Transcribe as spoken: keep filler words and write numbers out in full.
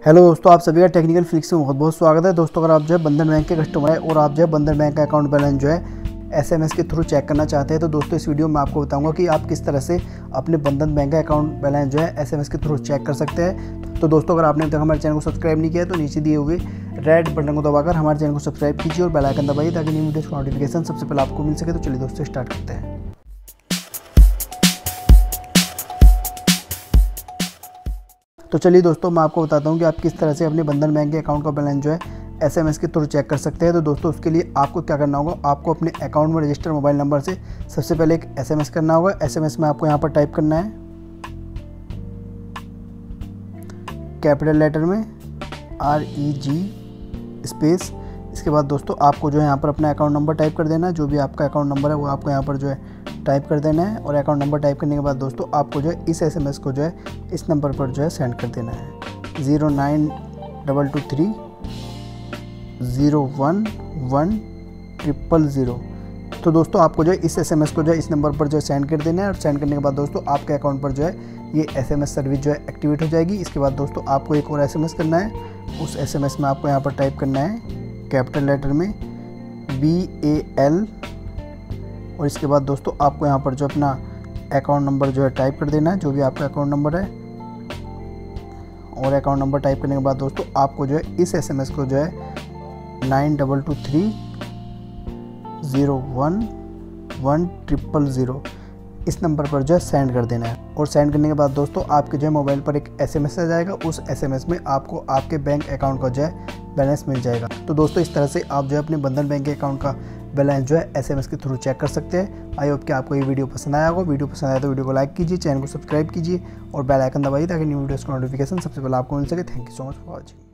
Hello दोस्तों, आप सभी का टेक्निकल फ्लिक्स में बहुत बहुत स्वागत है। दोस्तों, अगर आप जो है बंधन बैंक के कस्टमर है और आप जो है बंधन बैंक का अकाउंट बैलेंस जो है एसएमएस के थ्रू चेक करना चाहते हैं, तो दोस्तों इस वीडियो में आपको बताऊंगा कि आप किस तरह से अपने बंधन बैंक का अकाउंट बैलेंस जो है एसएमएस के थ्रू चेक कर सकते हैं। तो दोस्तों, अगर आपने अभी तक हमारे चैनल को सब्सक्राइब नहीं किया तो नीचे दिए हुए रेड बटन को दबाकर हमारे चैनल को सब्सक्राइब कीजिए और बेल आइकन दबाइए ताकि न्यू वीडियोस का नोटिफिकेशन सबसे पहले आपको मिल सके। तो चलिए दोस्तों स्टार्ट करते हैं। तो चलिए दोस्तों, मैं आपको बताता हूँ कि आप किस तरह से अपने बंधन बैंक के अकाउंट का बैलेंस जो है एसएमएस के थ्रू चेक कर सकते हैं। तो दोस्तों, उसके लिए आपको क्या करना होगा, आपको अपने अकाउंट में रजिस्टर मोबाइल नंबर से सबसे पहले एक एसएमएस करना होगा। एसएमएस में आपको यहाँ पर टाइप करना है कैपिटल लेटर में आर ई जी स्पेस। इसके बाद दोस्तों आपको जो है यहाँ पर अपना अकाउंट नंबर टाइप कर देना है। जो भी आपका अकाउंट नंबर है वो आपको यहाँ पर जो है टाइप कर देना है। और अकाउंट नंबर टाइप करने के बाद दोस्तों आपको जो है इस एसएमएस को जो है इस नंबर पर जो है सेंड कर देना है zero nine double two three zero one one triple zero. तो दोस्तों आपको जो है इस एसएमएस को जो है इस नंबर पर जो है सेंड कर देना है। और सेंड करने के बाद दोस्तों आपके अकाउंट पर जो है ये एसएमएस सर्विस जो है एक्टिवेट हो जाएगी। इसके बाद दोस्तों आपको एक और एसएमएस करना है। उस एसएमएस में आपको यहाँ पर टाइप करना है कैपिटल लेटर में बी ए एल। और इसके बाद दोस्तों आपको यहाँ पर जो अपना अकाउंट नंबर जो है टाइप कर देना है, जो भी आपका अकाउंट नंबर है। और अकाउंट नंबर टाइप करने के बाद दोस्तों आपको जो है इस एसएमएस को जो है nine double two three zero one one triple zero इस नंबर पर जो है सेंड कर देना है। और सेंड करने के बाद दोस्तों आपके जो है मोबाइल पर एक एसएमएस आ जाएगा। उस एसएमएस में आपको आपके बैंक अकाउंट का जो है बैलेंस मिल जाएगा। तो दोस्तों इस तरह से आप जो है अपने बंधन बैंक के अकाउंट का बैलेंस जो है एसएमएस के थ्रू चेक कर सकते हैं। आई होप कि आपको ये वीडियो पसंद आया होगा। वीडियो पसंद आया तो वीडियो को लाइक कीजिए, चैनल को सब्सक्राइब कीजिए और बेल आइकन दबाइए ताकि न्यू वीडियोस का नोटिफिकेशन सबसे पहले आपको मिल सके। Thank you so much for watching.